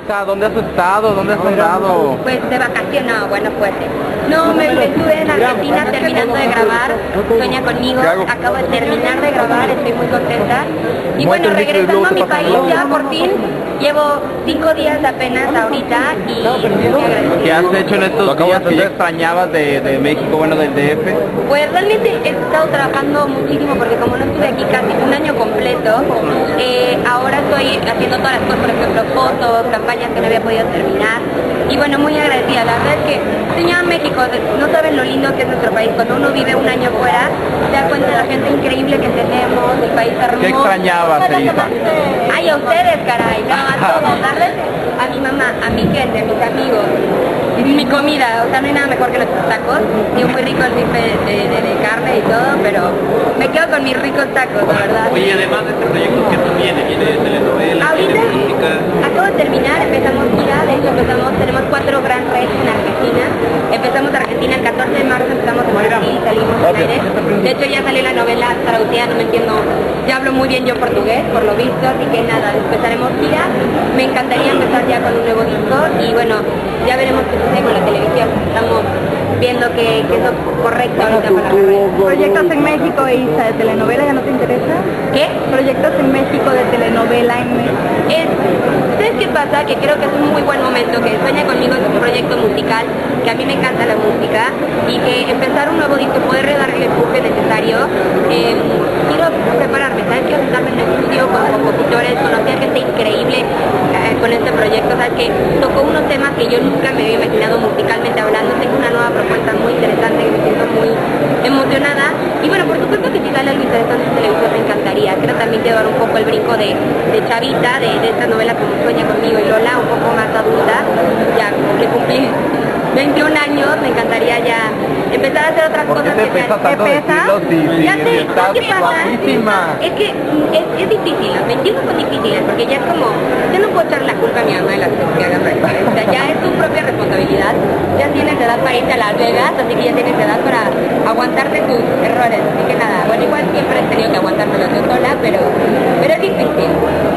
Mónica, ¿dónde has estado? ¿Dónde has andado? Pues de vacaciones, no, bueno, pues no, me estuve en Argentina terminando de grabar Sueña Conmigo, acabo de terminar de grabar, estoy muy contenta. Y bueno, regresando a mi país ya por fin, llevo 5 días apenas ahorita y muy agradecida. ¿Qué has hecho en estos días que ya extrañabas de México, bueno, del DF? Pues realmente he estado trabajando muchísimo porque como no estuve aquí casi un año completo, ahora estoy haciendo todas las cosas, por ejemplo, fotos, campañas que no había podido terminar. Y bueno, muy agradecida, la verdad es que extrañaba México, no saben lo lindo que es nuestro país. Cuando uno vive un año fuera, se da cuenta de la gente increíble que tenemos, el país hermoso. ¿Qué extrañabas, Elisa? Ay, a ustedes, caray, no, a todos, darles a mi mamá, a mi gente, a mis amigos, mi comida, o sea, no hay nada mejor que nuestros tacos, digo, muy rico el bife de carne y todo, pero me quedo con mis ricos tacos, la verdad. Oye, además de este proyecto que tú viene de telenovela, ahorita de música. acabo de terminar, empezamos gira, de hecho tenemos 4 Gran Rex en Argentina, empezamos Argentina el 14 de marzo, empezamos en Brasil, salimos en aire, de hecho ya salió la novela traducida, no me entiendo, ya hablo muy bien yo portugués, por lo visto, así que nada, empezaremos gira, me encantaría empezar ya con un nuevo disco y bueno, ya veremos qué sucede con la televisión, estamos viendo que es lo correcto ahorita para la red. ¿Proyectos en México, Isa, de telenovela ya no te interesa? ¿Qué? ¿Proyectos en México de telenovela en México? ¿Sabes qué pasa? Que creo que es un muy buen momento, que Sueña Conmigo es un proyecto musical, que a mí me encanta la música, y que empezar un nuevo disco, poder darle el empuje necesario, quiero prepararme, ¿sabes? Quiero sentarme en el estudio con compositores, conocer gente increíble con este proyecto, ¿sabes? Que tocó unos temas que yo nunca me había imaginado musicalmente hablando, tengo una nueva propuesta muy interesante que me siento muy emocionada, y bueno, por supuesto que si sale algo interesante en televisión me encantaría, creo también quiero dar un poco el brinco de chavita, de esta novela como Sueña Conmigo y Lola, un poco más adulta, ya que cumplí 21 años, me encantaría ya empezar a hacer otras cosas. ¿Por qué te pesa tanto decirlo si estás guapísima? Es que es difícil, los 21 son difíciles, porque ya es como, yo no puedo echar la culpa a mi mamá de las cosas que hagan, o sea, ya es tu propia responsabilidad, ya tienes edad para irte a Las Vegas, así que ya tienes edad para aguantarte tus errores, así que nada, bueno, igual siempre he tenido que aguantármelos yo sola, pero es difícil.